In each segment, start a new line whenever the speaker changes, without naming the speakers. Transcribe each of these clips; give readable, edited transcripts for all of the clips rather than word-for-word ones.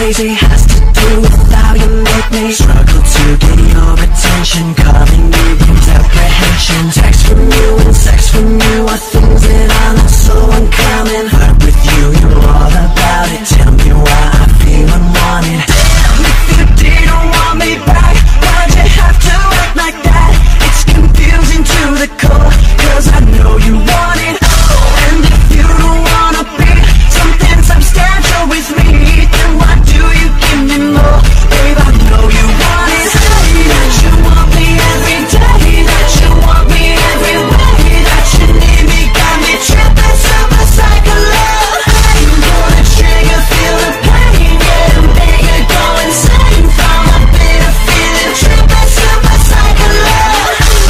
crazy has to do with how you make me struggle to get your attention, causing me with apprehension. Text from you and sex from you are things that are not so uncommon, but with you, you're all about it. Tell me why I feel unwanted. Damn, if you didn't want me back, why'd you have to act like that? It's confusing to the core, cause I know you want it all. And if you don't wanna be something substantial with me, then why do you give me more? Babe, I know you want it. Say that you want me every day, that you want me every way, that you need me, got me tripping, super psycho love. You pull the trigger, feel the pain, getting bigger, go insane from a bitter feeling, tripping, super psycho love.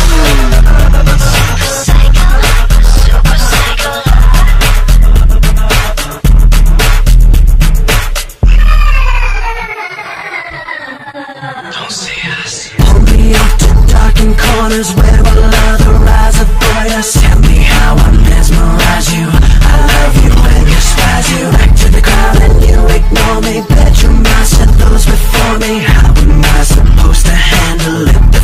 Super psycho love. Don't see us. Pull me up to darkened corners where all other eyes avoid us. Tell me how I mesmerize you. I love you when you spaz you. Back to the crowd and you ignore me. Bedroom, I said those before me. How am I supposed to handle it?